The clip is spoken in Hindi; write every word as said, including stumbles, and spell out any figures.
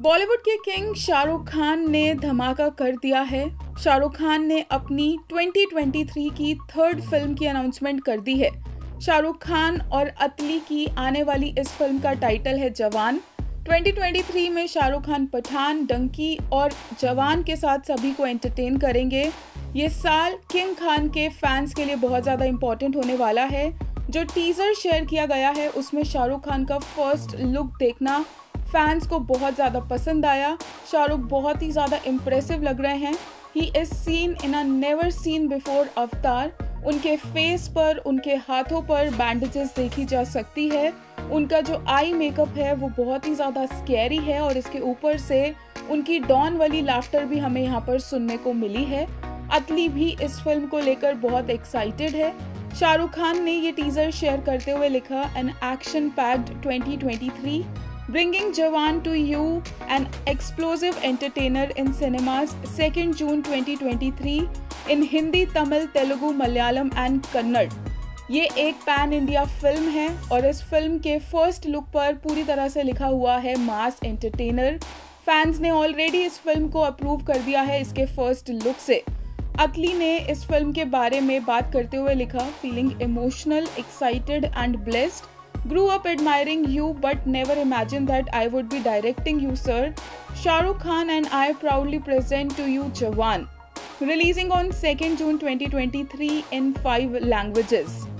बॉलीवुड के किंग शाहरुख खान ने धमाका कर दिया है। शाहरुख खान ने अपनी ट्वेंटी ट्वेंटी थ्री की थर्ड फिल्म की अनाउंसमेंट कर दी है। शाहरुख खान और अतली की आने वाली इस फिल्म का टाइटल है जवान। ट्वेंटी ट्वेंटी थ्री में शाहरुख खान पठान, डंकी और जवान के साथ सभी को एंटरटेन करेंगे। ये साल किंग खान के फैंस के लिए बहुत ज़्यादा इम्पोर्टेंट होने वाला है। जो टीज़र शेयर किया गया है उसमें शाहरुख खान का फर्स्ट लुक देखना फैंस को बहुत ज़्यादा पसंद आया। शाहरुख बहुत ही ज़्यादा इम्प्रेसिव लग रहे हैं। He is seen in a never seen before avatar. उनके फेस पर, उनके हाथों पर बैंडेजेस देखी जा सकती है। उनका जो आई मेकअप है वो बहुत ही ज़्यादा स्कैरी है और इसके ऊपर से उनकी डॉन वाली लाफ्टर भी हमें यहाँ पर सुनने को मिली है। अतली भी इस फिल्म को लेकर बहुत एक्साइटेड है। शाहरुख खान ने ये टीज़र शेयर करते हुए लिखा, an action packed twenty twenty three bringing Jawan to you, an explosive entertainer in cinemas second June twenty twenty-three in Hindi, Tamil, Telugu, Malayalam and Kannada। ये एक पैन इंडिया फिल्म है और इस फिल्म के फर्स्ट लुक पर पूरी तरह से लिखा हुआ है मास एंटरटेनर। फैंस ने ऑलरेडी इस फिल्म को अप्रूव कर दिया है इसके फर्स्ट लुक से। अतली ने इस फिल्म के बारे में बात करते हुए लिखा, feeling emotional, excited and blessed. Grew up admiring you but never imagined that I would be directing you, sir. Shahrukh Khan and I proudly present to you Jawan, releasing on second June twenty twenty-three in five languages.